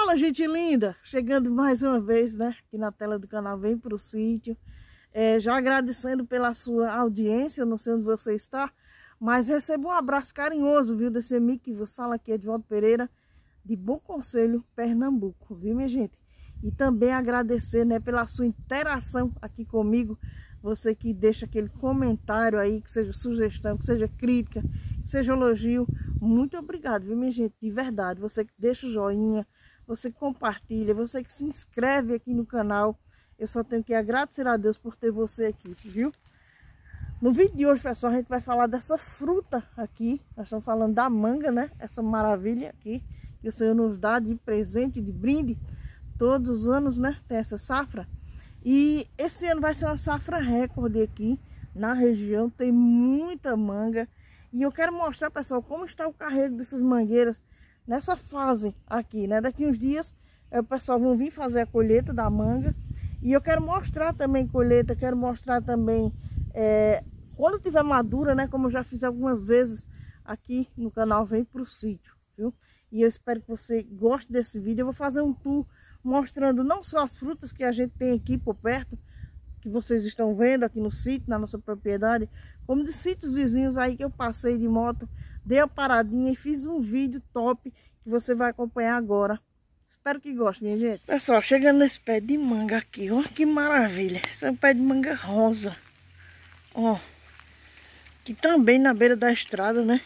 Fala, gente linda! Chegando mais uma vez, né? Aqui na tela do canal Vem Pro Sítio. Já agradecendo pela sua audiência, eu não sei onde você está, mas receba um abraço carinhoso, viu? Desse amigo que vos fala aqui, Edvaldo Pereira, de Bom Conselho, Pernambuco, viu, minha gente? E também agradecer, né, pela sua interação aqui comigo. Você que deixa aquele comentário aí, que seja sugestão, que seja crítica, que seja elogio. Muito obrigado, viu, minha gente? De verdade. Você que deixa o joinha, você que compartilha, você que se inscreve aqui no canal. Eu só tenho que agradecer a Deus por ter você aqui, viu? No vídeo de hoje, pessoal, a gente vai falar dessa fruta aqui. Nós estamos falando da manga, né? Essa maravilha aqui, que o Senhor nos dá de presente, de brinde. Todos os anos, né? Tem essa safra. E esse ano vai ser uma safra recorde aqui na região. Tem muita manga. E eu quero mostrar, pessoal, como está o carrego dessas mangueiras nessa fase aqui, né? Daqui uns dias o pessoal vão vir fazer a colheita da manga. E eu quero mostrar também colheita, quero mostrar também quando tiver madura, né? Como eu já fiz algumas vezes aqui no canal Vem Pro Sítio, viu? E eu espero que você goste desse vídeo. Eu vou fazer um tour mostrando não só as frutas que a gente tem aqui por perto, que vocês estão vendo aqui no sítio, na nossa propriedade, como de sítios vizinhos aí que eu passei de moto, dei uma paradinha e fiz um vídeo top que você vai acompanhar agora. Espero que goste, minha gente. Pessoal, chegando nesse pé de manga aqui, ó, que maravilha. Esse é um pé de manga rosa, ó, que também na beira da estrada, né?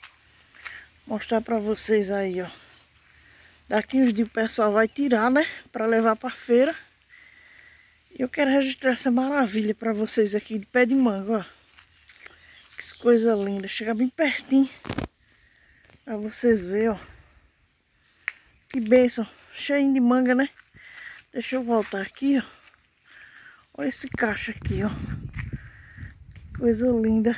Mostrar pra vocês aí, ó. Daqui uns dias o pessoal vai tirar, né? Pra levar pra feira. E eu quero registrar essa maravilha pra vocês aqui de pé de manga, ó. Que coisa linda. Chega bem pertinho pra vocês verem, ó. Que bênção. Cheinho de manga, né? Deixa eu voltar aqui, ó. Olha esse cacho aqui, ó. Que coisa linda.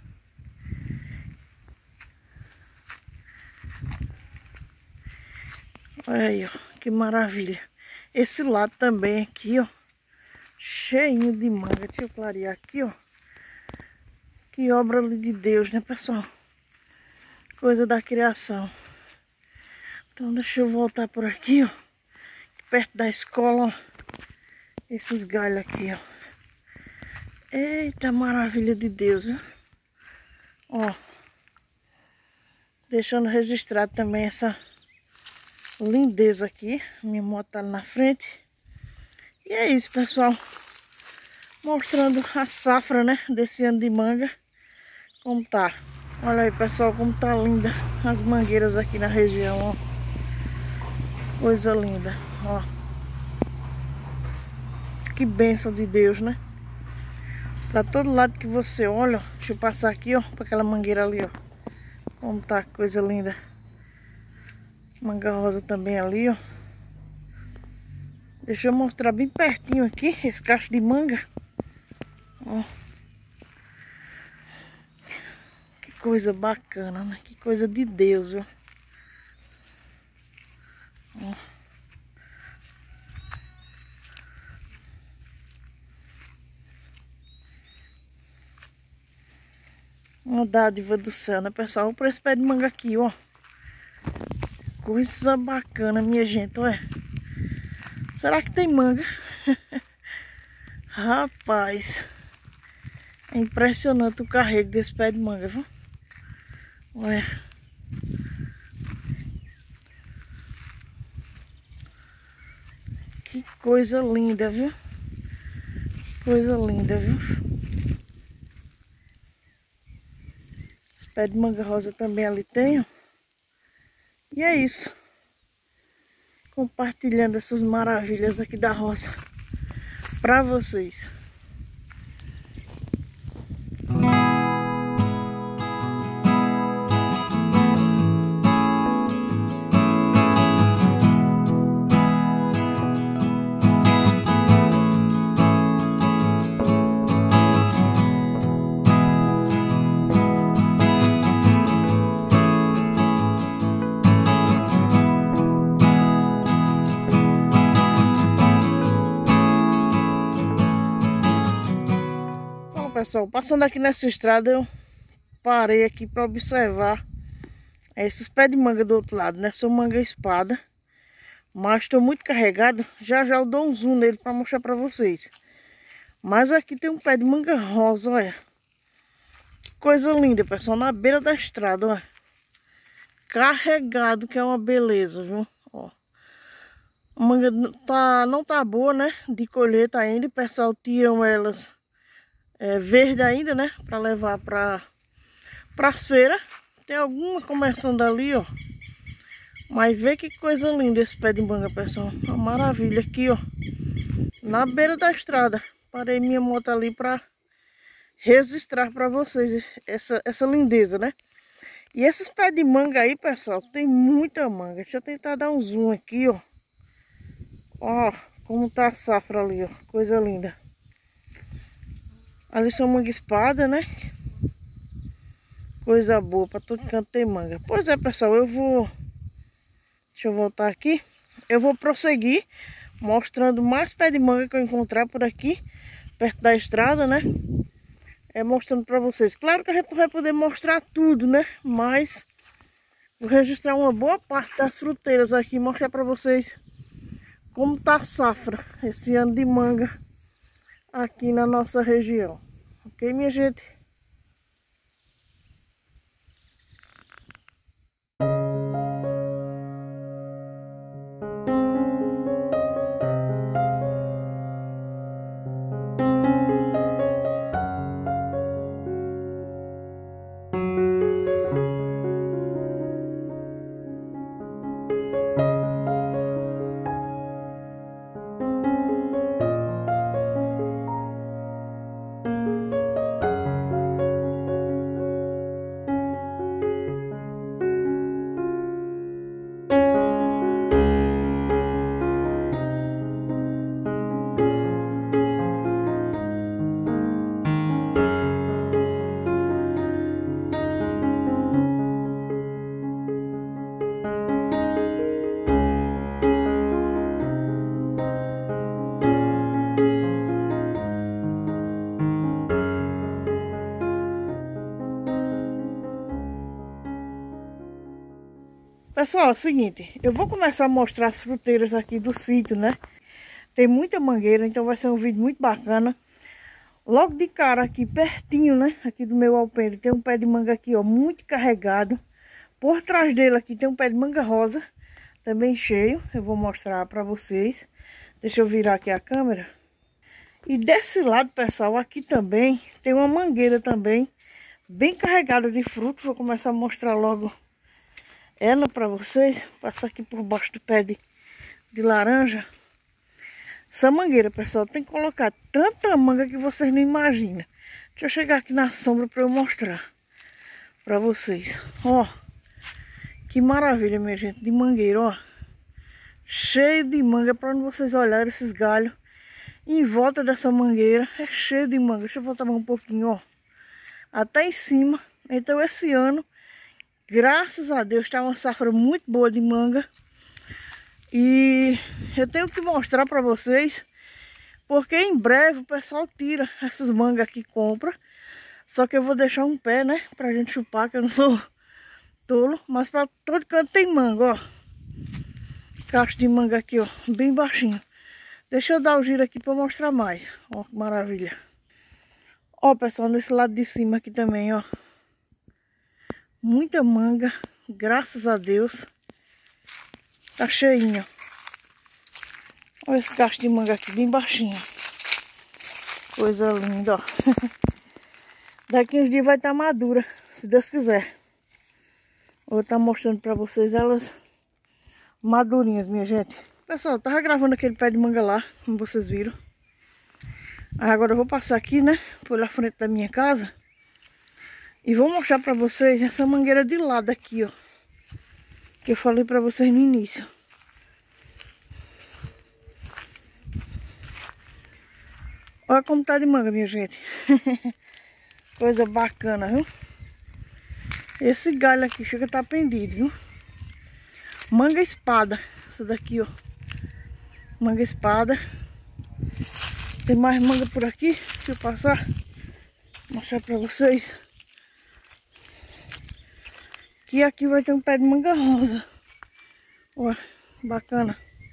Olha aí, ó. Que maravilha. Esse lado também aqui, ó. Cheinho de manga. Deixa eu clarear aqui, ó. Que obra de Deus, né, pessoal? Coisa da criação. Então deixa eu voltar por aqui, ó. Perto da escola, ó. Esses galhos aqui, ó. Eita maravilha de Deus, viu? Ó. Deixando registrado também essa lindeza aqui. Minha moto tá ali na frente. E é isso, pessoal. Mostrando a safra, né? Desse ano de manga. Como tá. Olha aí, pessoal, como tá linda as mangueiras aqui na região, ó. Coisa linda, ó. Que bênção de Deus, né? Pra todo lado que você olha, ó. Deixa eu passar aqui, ó, pra aquela mangueira ali, ó. Como tá, coisa linda. Manga rosa também ali, ó. Deixa eu mostrar bem pertinho aqui, esse cacho de manga. Ó. Que coisa bacana, né? Que coisa de Deus, ó. Ó. Uma dádiva do céu, né, pessoal? Olha por esse pé de manga aqui, ó. Coisa bacana, minha gente, olha. Será que tem manga? Rapaz, é impressionante o carrego desse pé de manga, viu? Olha. Que coisa linda, viu? Coisa linda, viu? Esse pé de manga rosa também ali tem, ó. E é isso. Compartilhando essas maravilhas aqui da roça pra vocês. Pessoal, passando aqui nessa estrada, eu parei aqui para observar esses pés de manga do outro lado, né? São manga espada. Mas estou muito carregado. Já já eu dou um zoom nele para mostrar para vocês. Mas aqui tem um pé de manga rosa, olha. Que coisa linda, pessoal. Na beira da estrada, olha. Carregado, que é uma beleza, viu? Ó. A manga não tá boa, né? De colheita ainda. O pessoal tiram elas verde ainda, né? Para levar para as feiras. Tem alguma começando ali, ó. Mas vê que coisa linda esse pé de manga, pessoal. Uma maravilha aqui, ó. Na beira da estrada. Parei minha moto ali para registrar para vocês essa lindeza, né? E esses pés de manga aí, pessoal, tem muita manga. Deixa eu tentar dar um zoom aqui, ó. Ó, como tá a safra ali, ó. Coisa linda. Ali são manga espada, né? Coisa boa, para todo canto tem manga. Pois é, pessoal, deixa eu voltar aqui. Eu vou prosseguir mostrando mais pé de manga que eu encontrar por aqui, perto da estrada, né? Mostrando para vocês. Claro que a gente não vai poder mostrar tudo, né? Mas vou registrar uma boa parte das fruteiras aqui e mostrar para vocês como tá a safra esse ano de manga aqui na nossa região. Ok, minha gente? Pessoal, é o seguinte, eu vou começar a mostrar as fruteiras aqui do sítio, né? Tem muita mangueira, então vai ser um vídeo muito bacana. Logo de cara aqui, pertinho, né? Aqui do meu alpendre, tem um pé de manga aqui, ó, muito carregado. Por trás dele aqui tem um pé de manga rosa, também cheio. Eu vou mostrar pra vocês. Deixa eu virar aqui a câmera. E desse lado, pessoal, aqui também tem uma mangueira também, bem carregada de frutos. Vou começar a mostrar logo ela para vocês. Passar aqui por baixo do pé de laranja. Essa mangueira, pessoal, tem que colocar tanta manga que vocês não imaginam. Deixa eu chegar aqui na sombra para eu mostrar para vocês. Ó, que maravilha, minha gente, de mangueira, ó. Cheio de manga, para onde vocês olharem esses galhos em volta dessa mangueira, é cheio de manga. Deixa eu voltar mais um pouquinho, ó, até em cima. Então esse ano, graças a Deus, está uma safra muito boa de manga. E eu tenho que mostrar para vocês, porque em breve o pessoal tira essas mangas que compra. Só que eu vou deixar um pé, né, pra gente chupar, que eu não sou tolo. Mas para todo canto tem manga, ó. Cacho de manga aqui, ó, bem baixinho. Deixa eu dar o giro aqui para mostrar mais. Ó, que maravilha. Ó, pessoal, nesse lado de cima aqui também, ó. Muita manga, graças a Deus. Tá cheinho. Olha esse cacho de manga aqui, bem baixinho. Coisa linda, ó. Daqui uns dias vai estar madura, se Deus quiser. Vou estar mostrando pra vocês elas madurinhas, minha gente. Pessoal, eu tava gravando aquele pé de manga lá, como vocês viram. Aí agora eu vou passar aqui, né, pela frente da minha casa. E vou mostrar pra vocês essa mangueira de lado aqui, ó. Que eu falei pra vocês no início. Olha como tá de manga, minha gente. Coisa bacana, viu? Esse galho aqui chega a estar pendido, viu? Manga espada. Essa daqui, ó. Manga espada. Tem mais manga por aqui. Deixa eu passar. Mostrar pra vocês. Que aqui vai ter um pé de manga rosa. Ó, bacana.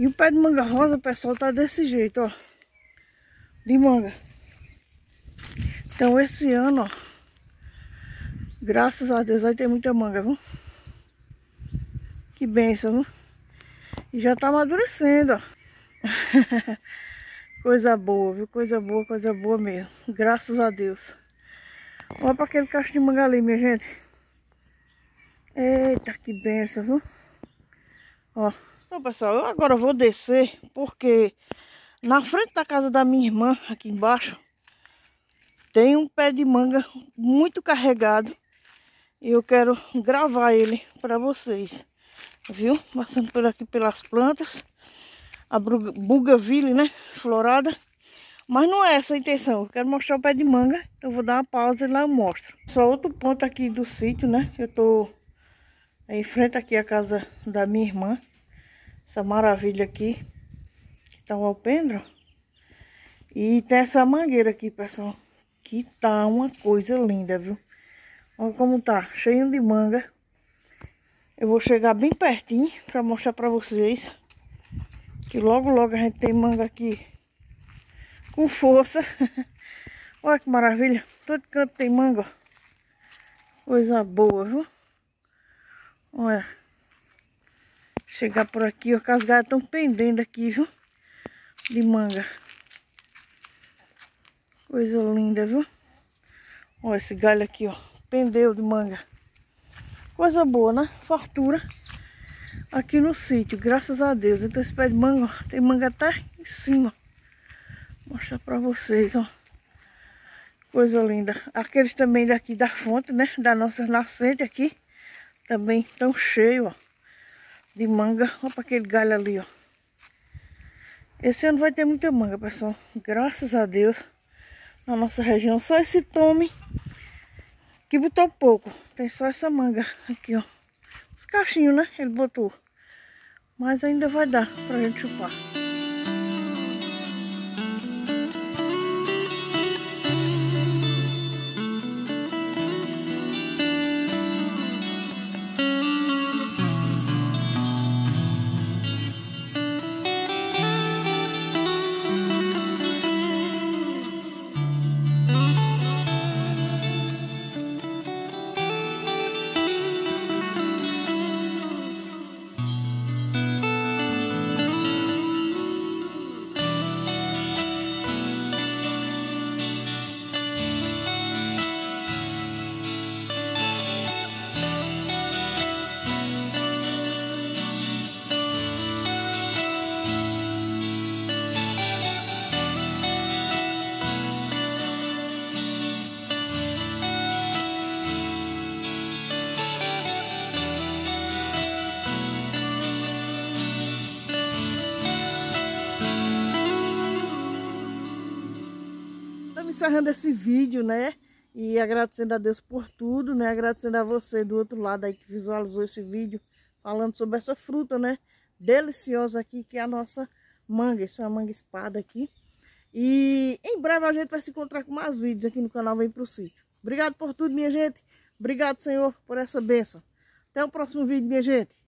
E o pé de manga rosa, pessoal, tá desse jeito, ó. De manga. Então esse ano, ó, graças a Deus vai ter muita manga, viu? Que bênção, viu? E já tá amadurecendo, ó. Coisa boa, viu? Coisa boa mesmo. Graças a Deus. Olha para aquele cacho de manga ali, minha gente. Eita, que benção, viu? Ó. Então, pessoal, eu agora vou descer, porque na frente da casa da minha irmã, aqui embaixo, tem um pé de manga muito carregado. E eu quero gravar ele para vocês. Viu? Passando por aqui pelas plantas. A bougainville, né? Florada. Mas não é essa a intenção. Eu quero mostrar o pé de manga. Então eu vou dar uma pausa e lá eu mostro. Só outro ponto aqui do sítio, né? Eu tô em frente aqui à casa da minha irmã. Essa maravilha aqui. Que tá o alpendre. E tem essa mangueira aqui, pessoal. Que tá uma coisa linda, viu? Olha como tá. Cheio de manga. Eu vou chegar bem pertinho para mostrar para vocês. Que logo a gente tem manga aqui com força. Olha que maravilha. Todo canto tem manga. Coisa boa, viu? Olha. Chegar por aqui, ó, que as galhas estão pendendo aqui, viu? De manga. Coisa linda, viu? Olha esse galho aqui, ó. Pendeu de manga. Coisa boa, né? Fartura aqui no sítio, graças a Deus. Então esse pé de manga, ó, tem manga até em cima. Vou mostrar pra vocês, ó. Coisa linda. Aqueles também daqui da fonte, né? Da nossa nascente aqui. Também tão cheio, ó. De manga. Olha para aquele galho ali, ó. Esse ano vai ter muita manga, pessoal. Graças a Deus. Na nossa região. Só esse tome que botou pouco. Tem só essa manga aqui, ó. Os cachinhos, né? Ele botou. Mas ainda vai dar pra gente chupar. Estamos encerrando esse vídeo, né? E agradecendo a Deus por tudo, né? Agradecendo a você do outro lado aí que visualizou esse vídeo, falando sobre essa fruta, né? Deliciosa aqui, que é a nossa manga. Essa é a manga espada aqui. E em breve a gente vai se encontrar com mais vídeos aqui no canal Vem Pro Sítio. Obrigado por tudo, minha gente. Obrigado, Senhor, por essa bênção. Até o próximo vídeo, minha gente.